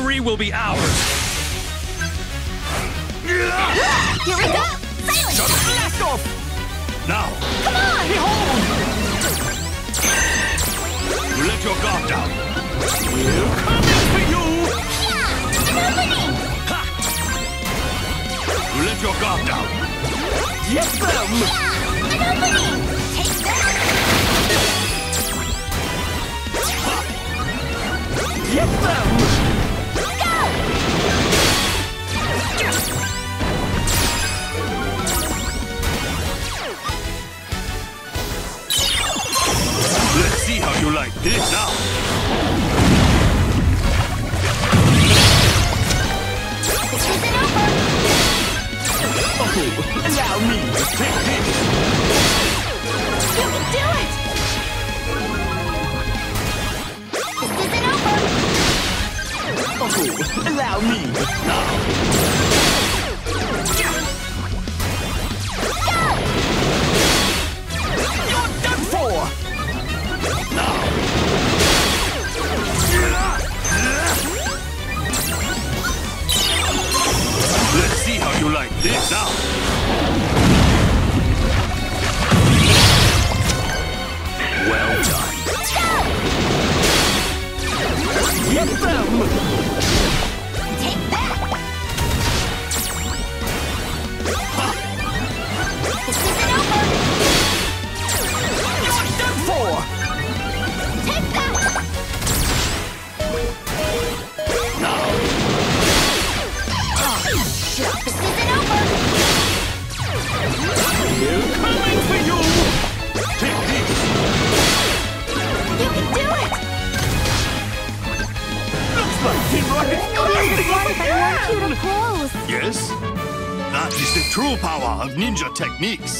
victory will be ours! Here we go! Silence! Blast off! Now! Come on! Behold! You let your guard down! We're coming for you! Yeah! An opening! Ha! You let your guard down! Get them! Yeah! An opening! Take that! Get them! Go! Let's see how you like this now! This isn't over! Oh, allow me to take this! You can do it! This isn't over! Oh, allow me now! Go! You're done for! Now! Let's see how you like this now! Well done! Get them! Take that! This isn't over! You're done for! Take that! Now! This isn't over! We're coming for you! Take this! You can do it! Looks like Team Rocket's crazy! What if I want you to close? Yes? That is the true power of ninja techniques!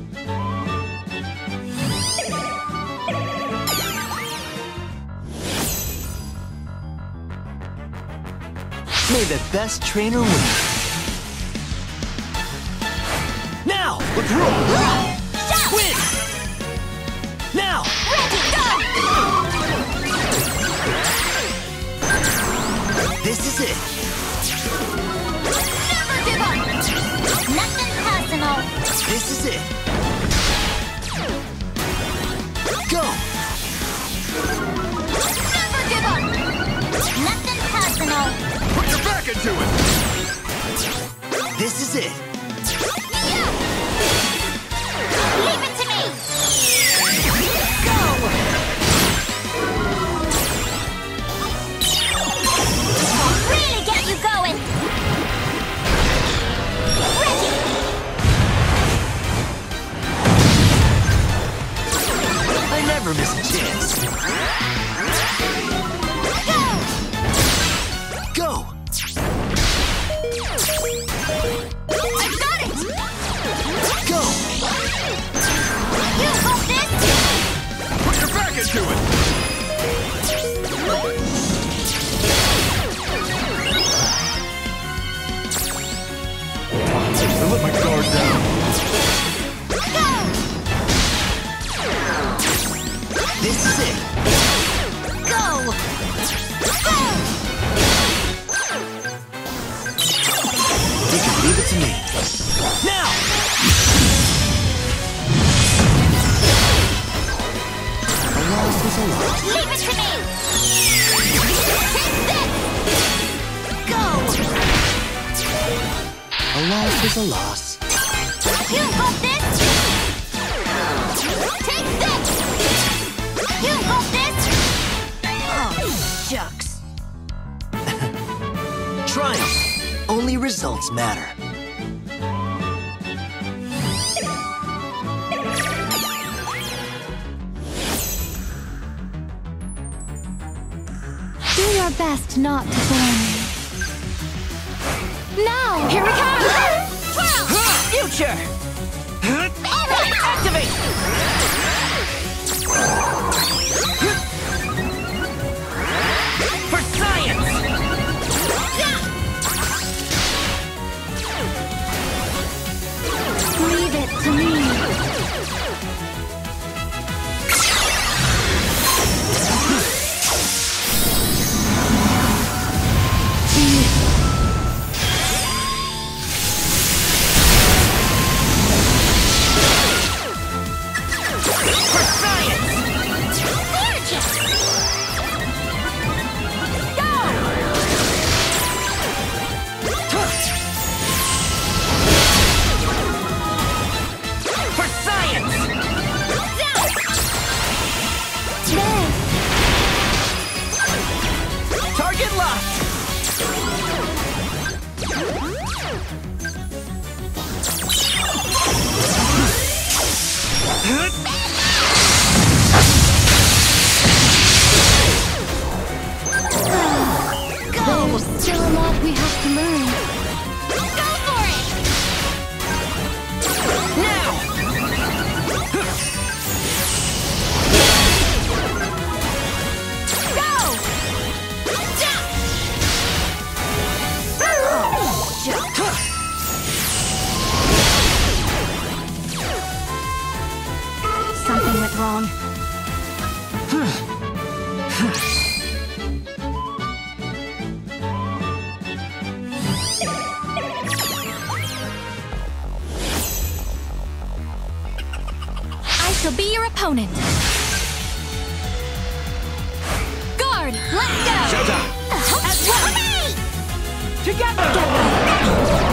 May the best trainer win. Now, let's roll! Win! Now! Ready, go! This is it! Never give up! Nothing personal! This is it! Go! Never give up! Nothing personal! Put your back into it! This is it! Yeah! Leave it to me! Go! I'll really get you going! Ready! I never miss a chance. Go! Go! I got it! Go! You got this! Put your back into it! I let my guard down. Go! This is it! Go! Go! You can leave it to me. Now! A loss is a loss. Leave it to me! Take this! Go! A loss is a loss. You got this! Take this! You got this! Oh, shucks. Triumph. Only results matter. Do your best not to bore me. Now! Here we come! Future! Activate! For science! Leave it to me. wrong. I shall be your opponent. Guard, let's go! Showtime! At once! Together!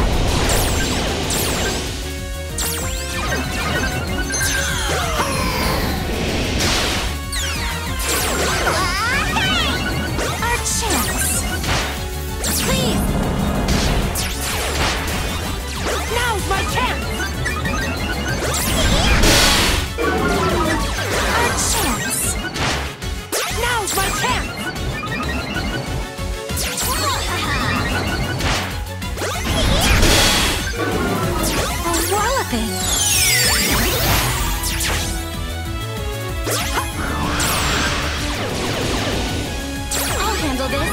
Our chance. Please. Now's my chance! Our chance. Now's my chance! A walloping. I'll handle this.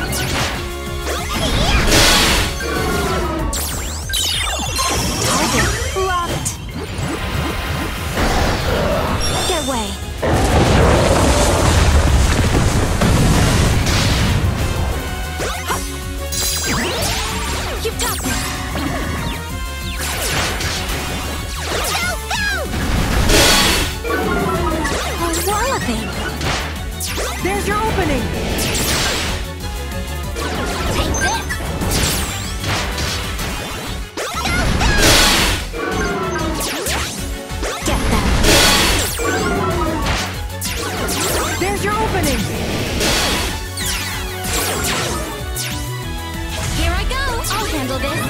Target locked. Get away. You've got this. A walloping. There's your opening! Take this. Get them. There's your opening! Here I go. I'll handle this.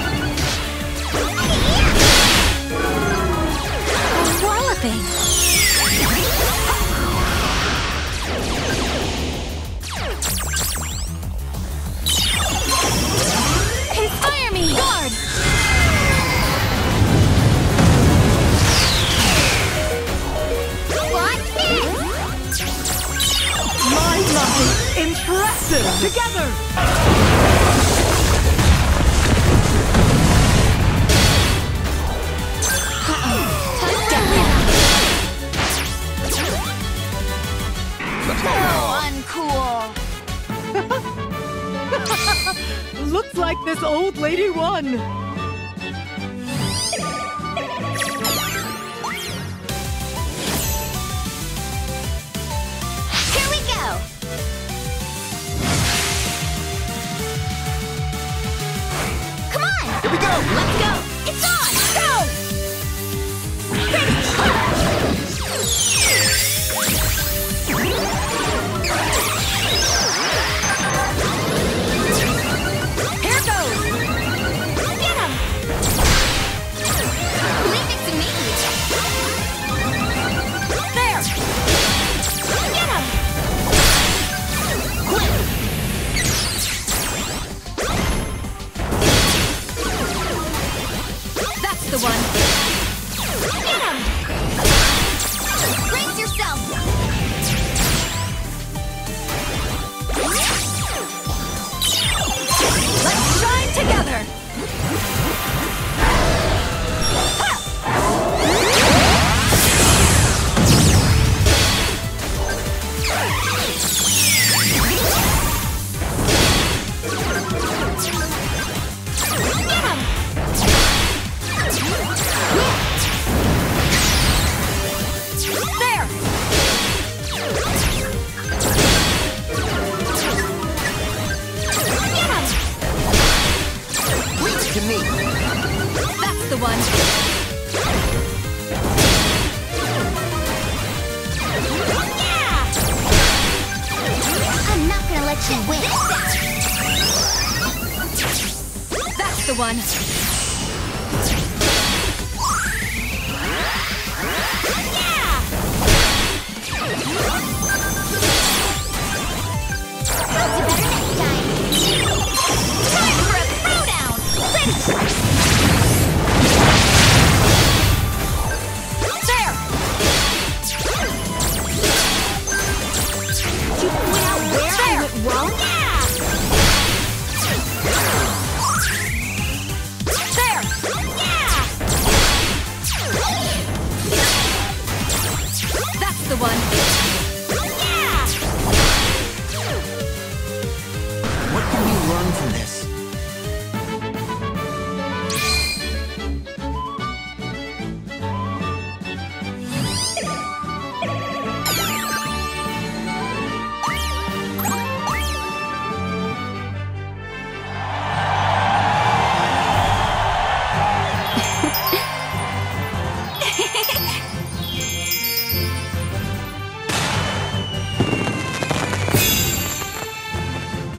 A walloping. Inspire me! Guard! Watch this! Mind-numbing! Impressive! Together! Oh, uncool. Looks like this old lady won! Here we go. Come on. Here we go! Let's go. It's on. Go. Here goes. Get him. Leave it to me. There. Get him. Quick. That's the one. Get him. Brace yourself. Let's shine together. Get him. There. Get him. Leave it to me! That's the one. Yeah! I'm not gonna let you win. That's the one.